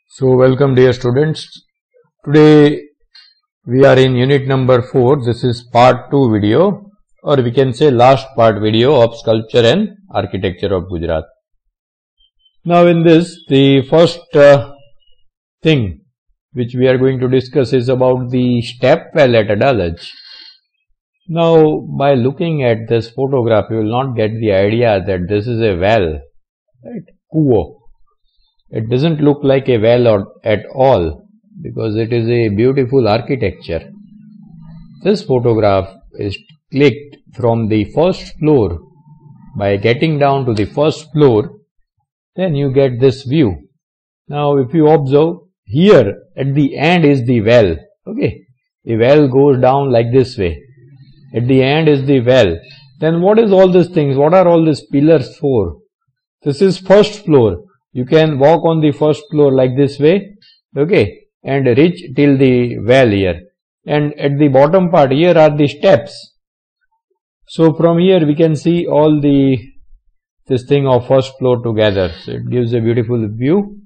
So welcome dear students. Today we are in unit number 4. This is part 2 video, or we can say last part video of sculpture and architecture of Gujarat. Now in this, the first thing which we are going to discuss is about the step well at Adalaj. Now by looking at this photograph, you will not get the idea that this is a well, right? Kuo. It doesn't look like a well at all because it is a beautiful architecture. This photograph is clicked from the first floor. By getting down to the first floor, then you get this view. Now if you observe, here at the end is the well. Okay, the well goes down like this way. At the end is the well. Then what is all these things? What are all these pillars for? This is first floor. You can walk on the first floor like this way, okay, and reach till the well here. And at the bottom part, here are the steps. So from here we can see all this thing of first floor together. So it gives a beautiful view.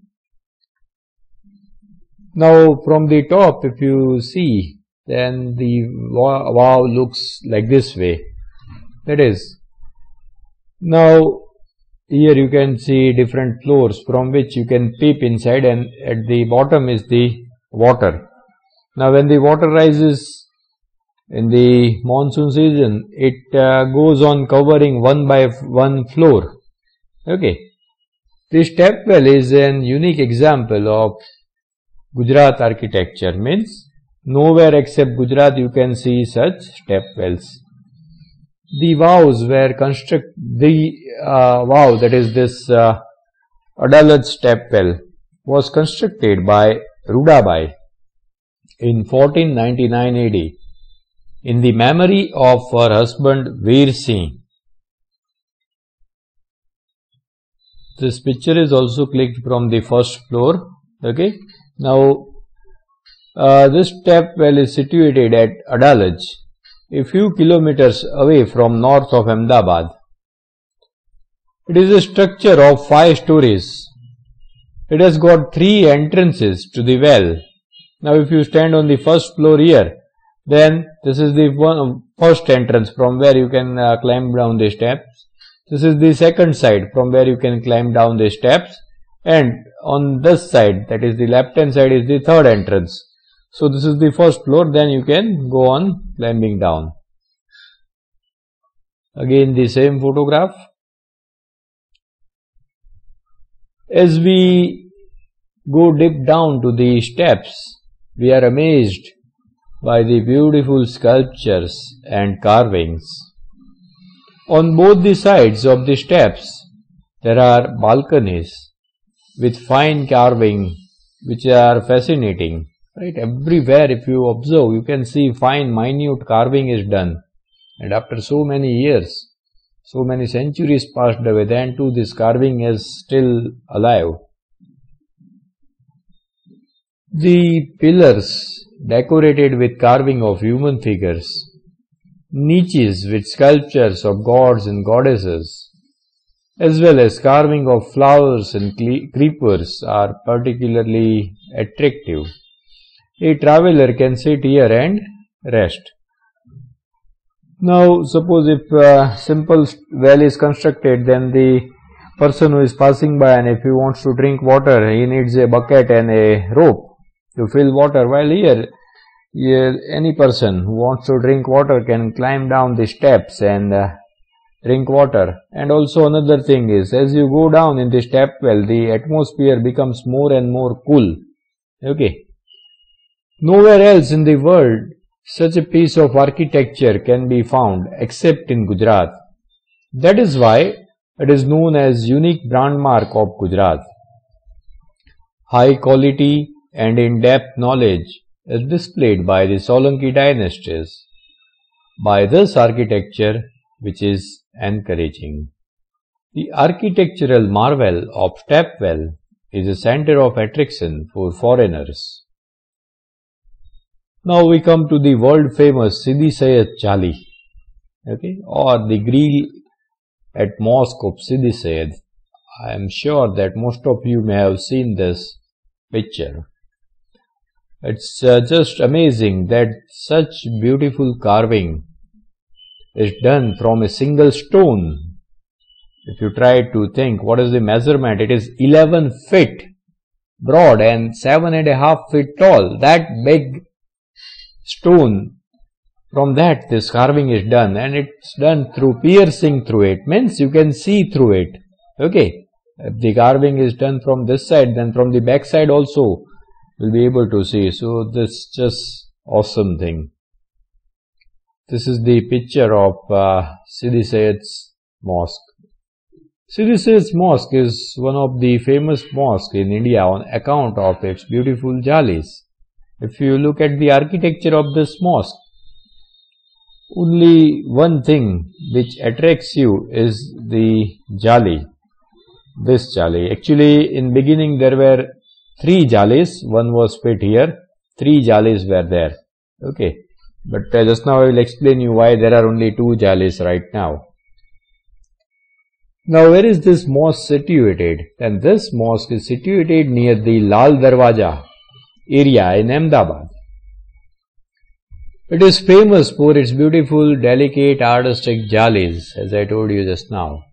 Now from the top, if you see, then the wow looks like this way. That is. Now here you can see different floors from which you can peep inside, and at the bottom is the water. Now when the water rises in the monsoon season, it goes on covering one by one floor. Okay. This step well is an unique example of Gujarat architecture. Means nowhere except Gujarat you can see such step wells. The vows were constructed, vow, that is this Adalaj step well, was constructed by Rudabai in 1499 AD in the memory of her husband Veer Singh. This picture is also clicked from the first floor. Okay. Now this step well is situated at Adalaj, a few kilometers away from north of Ahmedabad. It is a structure of 5 stories. It has got 3 entrances to the well. Now if you stand on the first floor here, then this is the first entrance from where you can climb down the steps. This is the second side from where you can climb down the steps, and on this side, that is the left hand side, is the third entrance. So this is the first floor, then you can go on climbing down. Again the same photograph. As we go deep down to the steps, we are amazed by the beautiful sculptures and carvings. On both the sides of the steps, there are balconies with fine carving which are fascinating. Right, everywhere if you observe, you can see fine minute carving is done, and after so many years, so many centuries passed away, then too this carving is still alive. The pillars decorated with carving of human figures, niches with sculptures of gods and goddesses, as well as carving of flowers and creepers are particularly attractive. A traveler can sit here and rest. Now suppose if a simple well is constructed, then the person who is passing by, and if he wants to drink water, he needs a bucket and a rope to fill water. While here any person who wants to drink water can climb down the steps and drink water. And also another thing is, as you go down in the step well, the atmosphere becomes more and more cool. Okay. Nowhere else in the world such a piece of architecture can be found except in Gujarat. That is why it is known as unique brand mark of Gujarat. High quality and in-depth knowledge is displayed by the Solanki dynasties. By this architecture, which is encouraging. The architectural marvel of step well is a center of attraction for foreigners. Now we come to the world famous Sidi Syed Chali, okay, or the grill at mosque of Sidi Syed. I am sure that most of you may have seen this picture. It's just amazing that such beautiful carving is done from a single stone. If you try to think what is the measurement, it is 11 feet broad and 7.5 feet tall. That big stone, from that this carving is done, and it's done through piercing through it, means you can see through it. Okay, if the carving is done from this side, then from the back side also you'll be able to see. So this is just awesome thing. This is the picture of Sidi Syed's mosque. Sidi Syed's mosque is one of the famous mosques in India on account of its beautiful jalis. If you look at the architecture of this mosque, only one thing which attracts you is the jali. This jali. Actually, in beginning there were 3 jalis. One was fit here. 3 jalis were there. Okay. But just now I will explain you why there are only 2 jalis right now. Now where is this mosque situated? And this mosque is situated near the Lal Darwaja area in Ahmedabad. It is famous for its beautiful, delicate, artistic jalis, as I told you just now.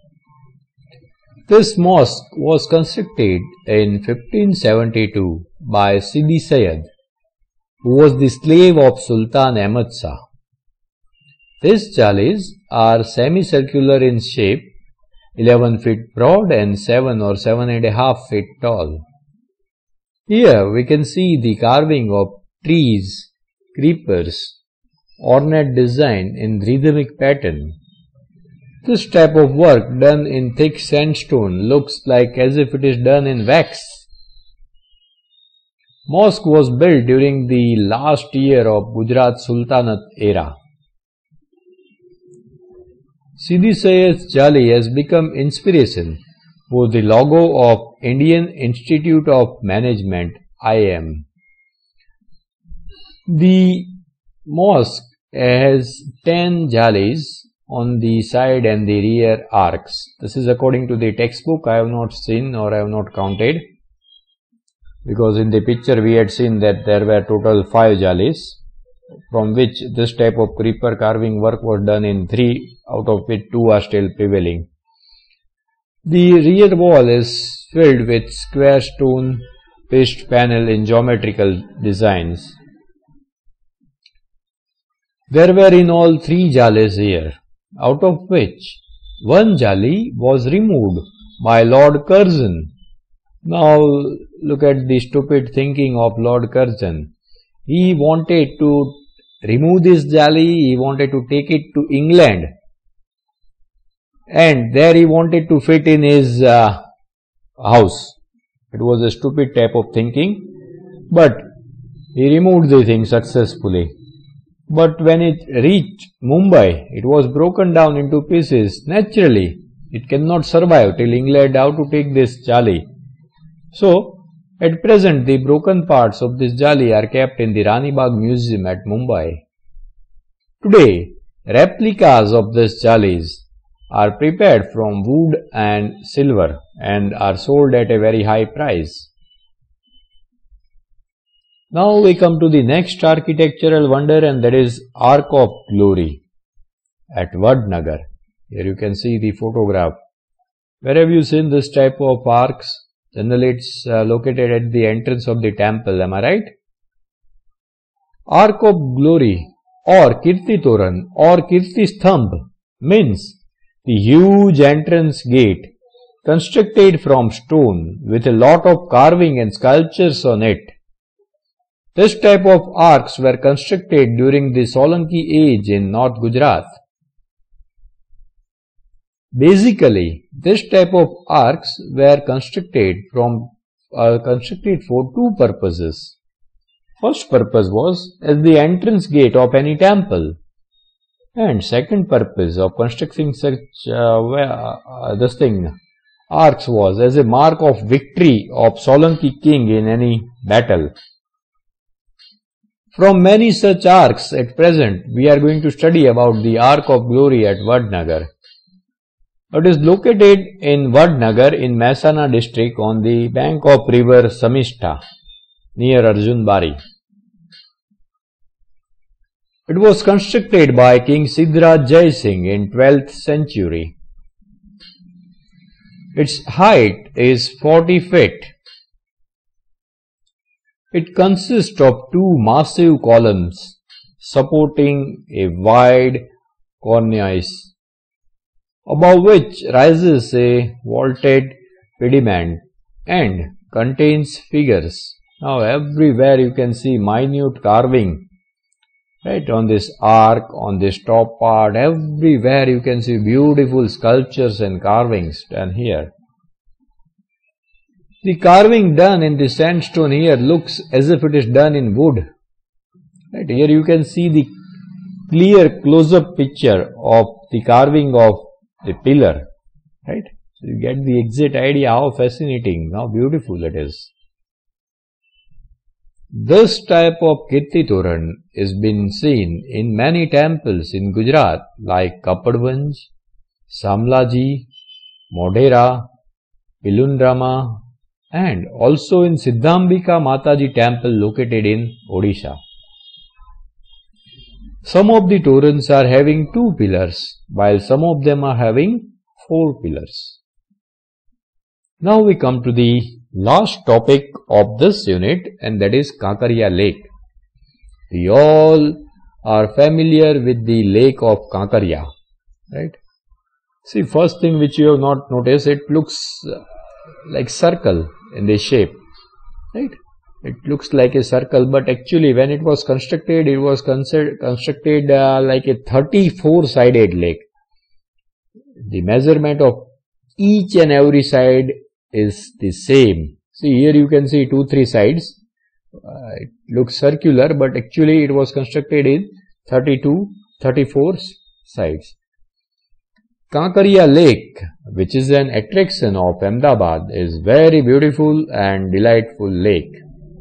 This mosque was constructed in 1572 by Sidi Syed, who was the slave of Sultan Ahmad Shah. These jalis are semicircular in shape, 11 feet broad and 7 or 7.5 feet tall. Here we can see the carving of trees, creepers, ornate design in rhythmic pattern. This type of work done in thick sandstone looks like as if it is done in wax. Mosque was built during the last year of Gujarat Sultanate era. Sidi Syed's jali has become inspiration for the logo of Indian Institute of Management, IIM. The mosque has 10 jalis on the side and the rear arcs. This is according to the textbook. I have not seen or I have not counted, because in the picture we had seen that there were total 5 jalis, from which this type of creeper carving work was done in 3, out of which 2 are still prevailing. The rear wall is filled with square stone pitched panel in geometrical designs. There were in all 3 jalis here, out of which 1 jali was removed by Lord Curzon. Now look at the stupid thinking of Lord Curzon. He wanted to remove this jali, he wanted to take it to England, and there he wanted to fit in his house. It was a stupid type of thinking, but he removed the thing successfully. But when it reached Mumbai, it was broken down into pieces. Naturally, it cannot survive till England how to take this jali. So, at present, the broken parts of this jali are kept in the Rani Bagh Museum at Mumbai. Today, replicas of these jalis are prepared from wood and silver and are sold at a very high price. Now we come to the next architectural wonder, and that is Ark of Glory at Vadnagar. Here you can see the photograph. Where have you seen this type of arcs? Generally it's located at the entrance of the temple, am I right? Ark of Glory or Kirti Toran or Kirti Stambh means the huge entrance gate constructed from stone with a lot of carving and sculptures on it. This type of arcs were constructed during the Solanki age in North Gujarat. Basically, this type of arcs were constructed for 2 purposes. First purpose was as the entrance gate of any temple, and second purpose of constructing such arcs was as a mark of victory of Solanki king in any battle. From many such arcs at present, we are going to study about the Ark of Glory at Vadnagar. It is located in Vadnagar in Mehsana district on the bank of river Samishta near Arjunbari. It was constructed by King Siddharaj Jai Singh in 12th century. Its height is 40 feet. It consists of two massive columns supporting a wide cornice, above which rises a vaulted pediment and contains figures. Now everywhere you can see minute carving, right, on this arc, on this top part, everywhere you can see beautiful sculptures and carvings done here. The carving done in the sandstone here looks as if it is done in wood. Right, here you can see the clear close-up picture of the carving of the pillar. Right, so you get the exact idea how fascinating, how beautiful it is. This type of Kirti Toran is been seen in many temples in Gujarat like Kapadganj, Samlaji, Modhera, Pilundrama, and also in Siddhambika Mataji temple located in Odisha. Some of the torans are having 2 pillars, while some of them are having 4 pillars. Now we come to the last topic of this unit, and that is Kankaria Lake. We all are familiar with the lake of Kankaria, right? See, first thing which you have not noticed, it looks like circle in the shape, right? It looks like a circle, but actually when it was constructed, it was constructed like a 34-sided lake. The measurement of each and every side is the same. See, here you can see 2-3 sides. It looks circular, but actually it was constructed in 34 sides. Kankaria Lake, which is an attraction of Ahmedabad, is very beautiful and delightful lake.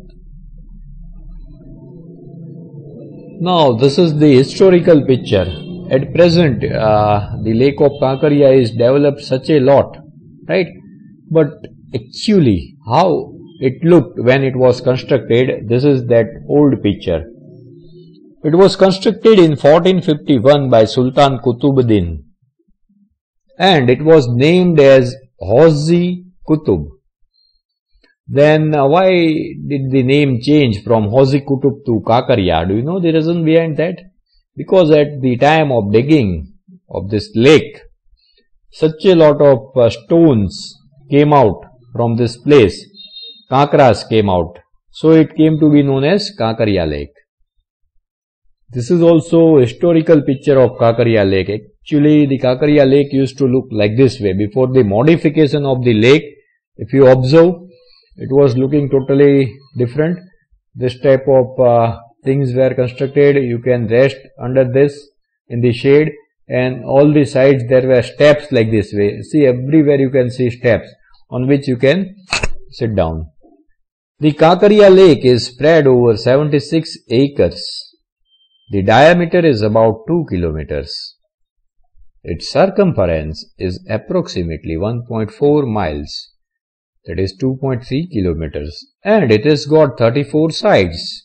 Now this is the historical picture. At present, the lake of Kankaria is developed such a lot, right? But actually, how it looked when it was constructed, this is that old picture. It was constructed in 1451 by Sultan Qutubuddin, and it was named as Hauzi Qutub. Then why did the name change from Hauzi Qutub to Kankaria? Do you know the reason behind that? Because at the time of digging of this lake, such a lot of stones came out from this place. Kankras came out. So it came to be known as Kankaria Lake. This is also a historical picture of Kankaria Lake. Actually, the Kankaria Lake used to look like this way. Before the modification of the lake, if you observe, it was looking totally different. This type of things were constructed. You can rest under this in the shade, and all the sides there were steps like this way. See, everywhere you can see steps on which you can sit down. The Kankaria Lake is spread over 76 acres. The diameter is about 2 kilometers. Its circumference is approximately 1.4 miles. That is 2.3 kilometers. And it has got 34 sides.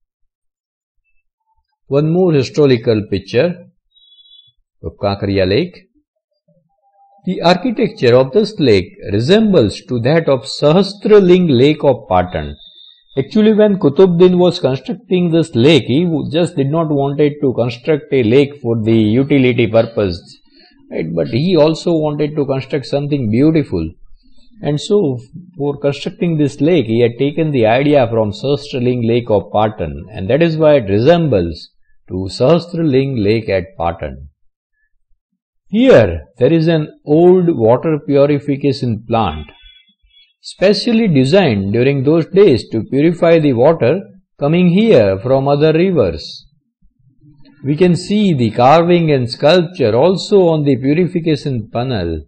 One more historical picture of Kankaria Lake. The architecture of this lake resembles to that of Sahasraling Lake of Patan. Actually, when Qutubuddin was constructing this lake, he just did not wanted to construct a lake for the utility purpose, right? But he also wanted to construct something beautiful. And so, for constructing this lake, he had taken the idea from Sahasraling Lake of Patan, and that is why it resembles to Sahasraling Lake at Patan. Here, there is an old water purification plant, specially designed during those days to purify the water coming here from other rivers. We can see the carving and sculpture also on the purification panel.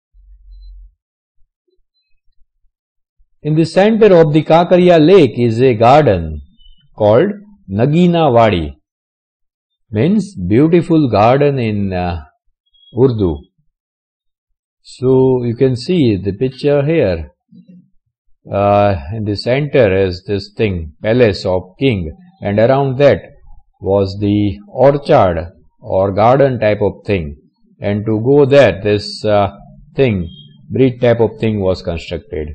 In the center of the Kankaria Lake is a garden called Nagina Wadi, means beautiful garden in Urdu. So you can see the picture here. In the center is this thing, palace of king, and around that was the orchard or garden type of thing, and to go there this bridge type of thing was constructed.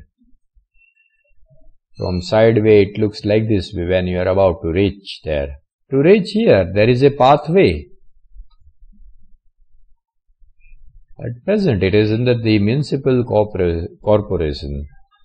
From sideway it looks like this when you are about to reach there. To reach here there is a pathway. At present it is under the municipal corporation.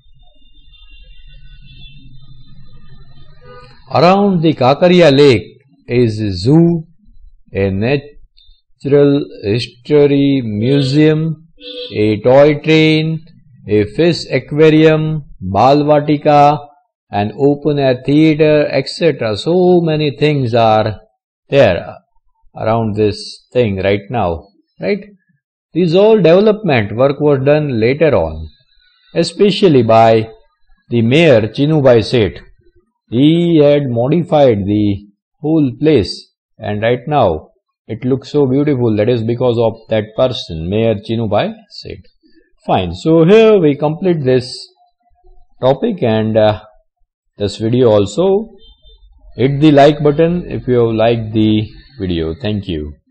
Around the Kakaria Lake is a zoo, a natural history museum, a toy train, a fish aquarium, Balvatika, an open air theatre, etc. So many things are there around this thing right now, right? This all development work was done later on, especially by the mayor Chinubai Seth. He had modified the whole place, and right now it looks so beautiful. That is because of that person, Mayor Chinubai Seth. Fine. So here we complete this topic and this video also. Hit the like button if you have liked the video. Thank you.